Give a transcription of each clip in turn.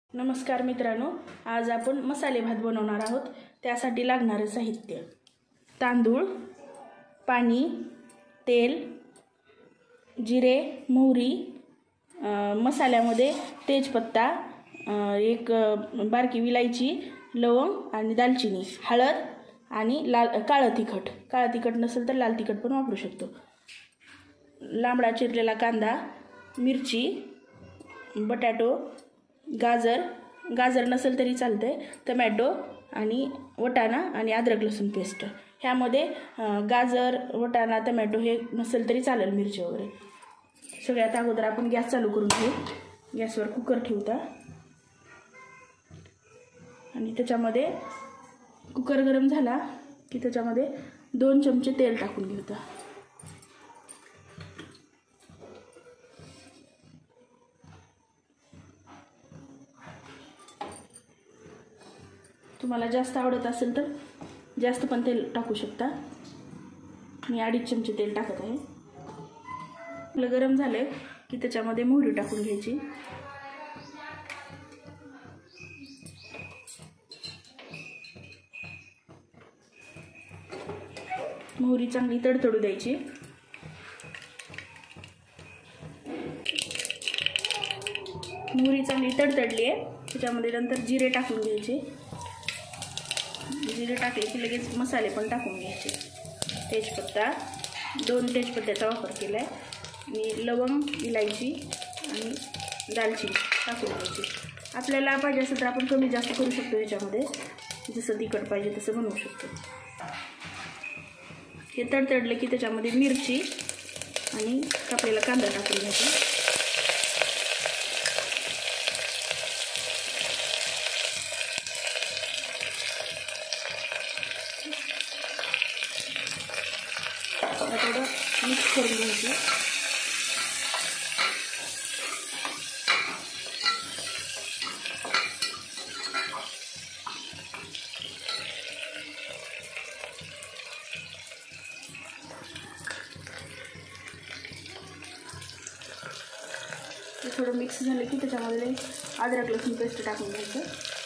नमस्कार मित्रांनो, आज आपण मसाले भात बनवणार आहोत। त्यासाठी लागणारे साहित्य: तांदूळ, पाणी, तेल, जिरे, मोहरी, मसाल्यामध्ये तेजपत्ता, एक बारकी विलायची, लवंग आणि दालचिनी, हळद आणि काळं तिखट। काळं तिखट नसेल तर लाल तिखट पण वापरू शकतो। लांबडा चिरलेला कांदा, मिरची, बटाटो, गाजर नसेल तरी चालते, टोमॅटो आणि वटाणा आणि अद्रक लसूण पेस्ट। ह्यामध्ये गाजर, वटाणा, टोमॅटो हे नसेल तरी चालेल, मिरची वगैरे। सगळ्यात अगोदर आपण गॅस चालू करून घेऊ। गॅसवर कुकर ठेवता आणि त्याच्यामध्ये कुकर गरम झाला की त्याच्यामध्ये 2 चमचे तेल टाकून घेऊता। तुम्हाला जास्त आवडत असेल तर जास्त पण तेल टाकू शकता। मी 2.5 चमचे तेल टाकत आहे। आपलं गरम झाले की त्याच्यामध्ये मोहरी टाकून घ्यायची। मोहरी चांगली तडतडू द्यायची। मोहरी चांगली तडतडली आहे, त्याच्यामध्ये नंतर जिरे टाकून घ्यायचे। जिरे टाकले की लगेच मसाले पण टाकून घ्यायचे। तेजपत्ता, 2 तेजपत्त्याचा वापर केला आहे आणि लवंग, इलायची आणि दालचिनी टाकून घ्यायची। आपल्याला पाहिजे असेल तर आपण कमी जास्त करू शकतो, याच्यामध्ये जसं तिखट पाहिजे तसं बनवू शकतो। हे तडतडले की त्याच्यामध्ये मिरची आणि कापलेला कांदा टाकून घ्यायचा। थोडं मिक्स करून घ्यायचं। थोडं मिक्स झालं की त्याच्यामध्ये अद्रक लसूण पेस्ट टाकून घ्यायचं।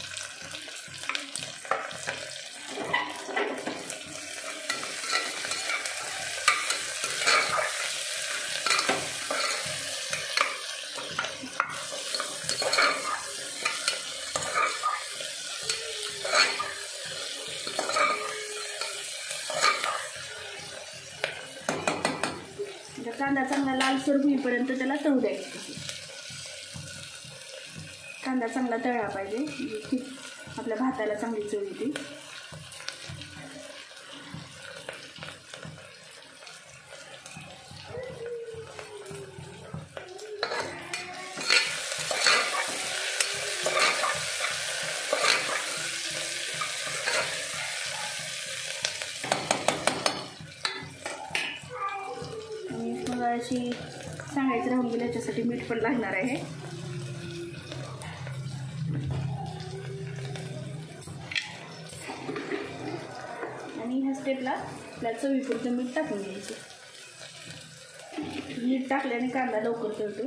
कांदा चांगला लालसर होईपर्यंत त्याला तळू द्यायचं। कांदा चांगला तळला पाहिजे, की आपल्या भाताला चांगली चव येते। अशी सांगायचं राहून गेलं, याच्यासाठी मीठ पण लागणार आहे। आणि ह्या स्टेपला आपल्या चवीपुरतं मीठ टाकून घ्यायचं। मीठ टाकल्याने कांदा लवकर तळतो।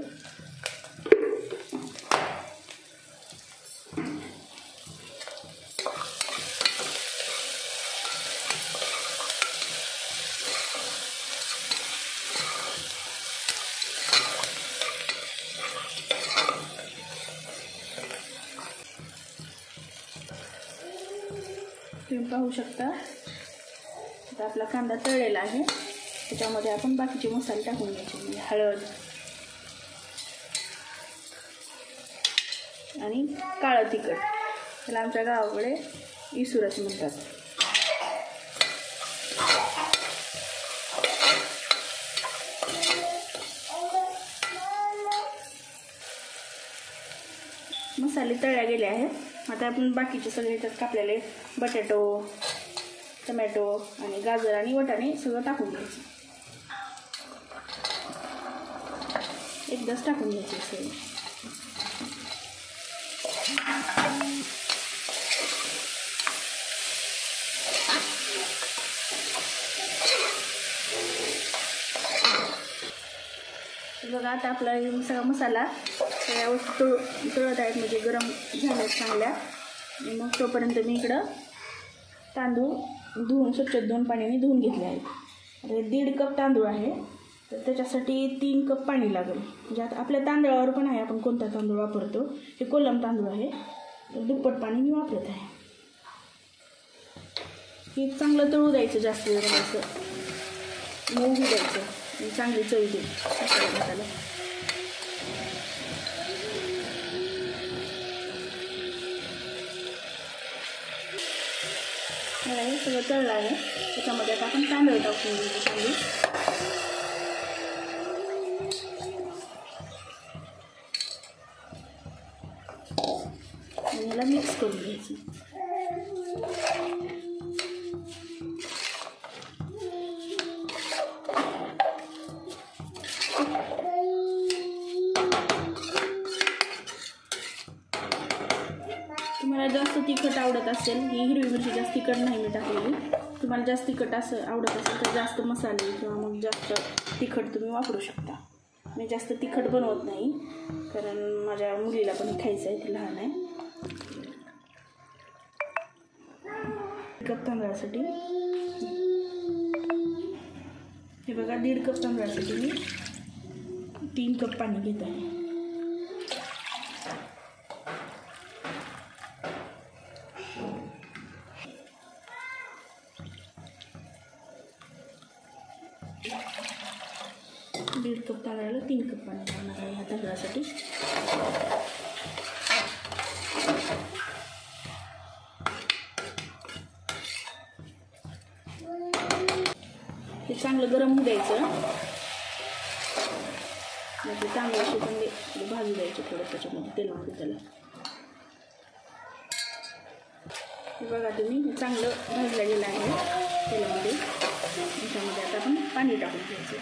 तुम्ही पाहू शकता आता आपला कांदा तळलेला आहे। त्याच्यामध्ये आपण बाकीचे मसाले टाकून घ्यायचे, म्हणजे हळद आणि काळं तिखट, त्याला आमच्या गावाकडे इसूरच म्हणतात। मसाले तळले गेले आहेत। आता आपण बाकीचे सगळे त्यात कापलेले बटाटो, टोमॅटो आणि गाजर आणि वटाणे सगळं टाकून घ्यायचं। एकदाच टाकून घ्यायचे सगळे। बघा आता आपला सगळा मसाला सगळ्या वस्तू तळत आहेत, म्हणजे गरम झाल्या चांगल्या. मग तोपर्यंत मी इकडं तांदूळ धुवून स्वच्छ 2 पाण्याने धुवून घेतले आहेत. आता 1.5 कप तांदूळ आहे, तर त्याच्यासाठी 3 कप पाणी लागेल. म्हणजे आता आपल्या तांदळावर पण आहे आपण कोणता तांदूळ वापरतो. हे कोलम तांदूळ आहे, तर दुप्पट पाणी मी वापरत आहे. हे चांगलं तळू द्यायचं, जास्त वेळ असं मऊ द्यायचं आणि चांगली चव येते मसाला. हे सगळं तळलं आहे, त्याच्यामध्ये आता आपण तांदूळ टाकून घेऊ. तांदूळ आणि याला मिक्स करून घ्यायचं. तुम्हाला जास्त तिखट आवडत असेल, ही हिरवी मिरची जास्त तिखट नाही मी टाकलेली. तुम्हाला जास्त तिखट असं आवडत असेल तर जास्त मसाले किंवा मग जास्त तिखट तुम्ही वापरू शकता. मी जास्त तिखट बनवत नाही, कारण माझ्या मुलीला पण खायचं आहे, ती लहान आहे. कप तांदळासाठी हे बघा, 1.5 कप तांदळासाठी मी 3 कप पाणी घेत आहे. दीड कप तांदळाला 3 कप पाणी लागणार आहे ह्या तांदळासाठी. हे चांगलं गरम होऊ द्यायचं, म्हणजे तांदळाशी पण भाजू द्यायचे थोडं त्याच्यामध्ये तेलामध्ये. त्याला हे बघा तुम्ही, चांगलं भाजलं गेलं आहे तेलामध्ये. त्याच्यामध्ये आता आपण पाणी टाकून घ्यायचं.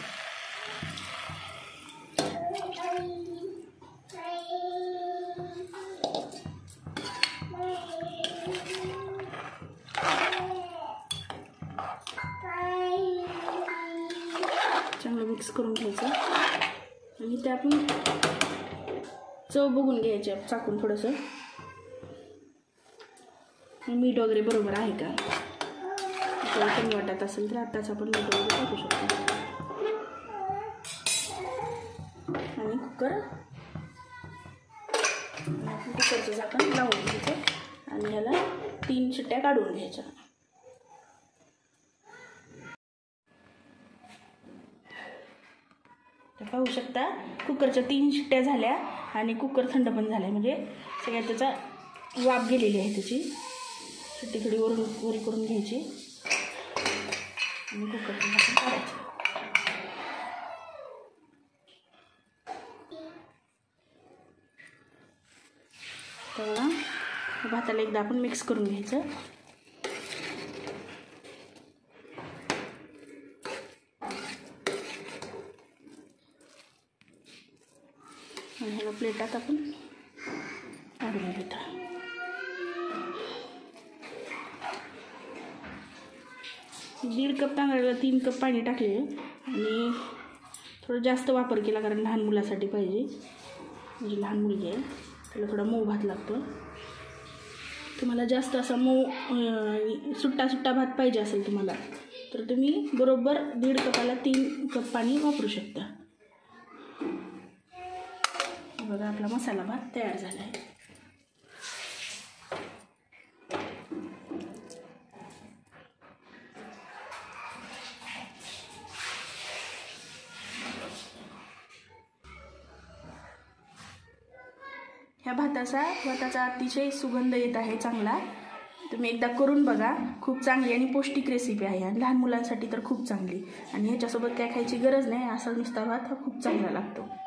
चांगलं मिक्स करून घ्यायचं आणि ते आपण चव बघून घ्यायचे चाकून थोडंसं, मीठ वगैरे बरोबर आहे का. कमी वाटत असेल तर आत्ताच आपण मीठ वगैरे टाकू शकतो. आणि कुकरचं झाकण लावून घ्यायचं आणि ह्याला 3 शिट्ट्या काढून घ्यायच्या. पाहू शकता, कुकरच्या 3 शिट्ट्या झाल्या आणि कुकर थंड पण झाला, म्हणजे सगळ्यात त्याचा वाफ गेलेली आहे. त्याची शिट्टी थोडी वरी करून घ्यायची आणि कुकरचं झाकण काढायचं. तेव्हा भाताला एकदा आपण मिक्स करून घ्यायचं. आणि ह्याला प्लेटात आपण काढून घेतो. दीड कप तांदळाला 3 कप पाणी टाकले आणि थोडं जास्त वापर केला, कारण लहान मुलासाठी पाहिजे. म्हणजे लहान मुलगी आहे, त्याला थोडा मऊ भात लागतो. तुम्हाला जास्त असा मऊ सुट्टा भात पाहिजे असेल तुम्हाला, तर तुम्ही बरोबर 1.5 कपाला 3 कप पाणी वापरू शकता. बघा, आपला मसाला भात तयार झाला आहे. ह्या भाताचा अतिशय सुगंध येत आहे चांगला. तुम्ही एकदा करून बघा, खूप चांगली आणि पौष्टिक रेसिपी आहे आणि लहान मुलांसाठी तर खूप चांगली. आणि ह्याच्यासोबत काय खायची गरज नाही, असा नुसता भात हा खूप चांगला लागतो.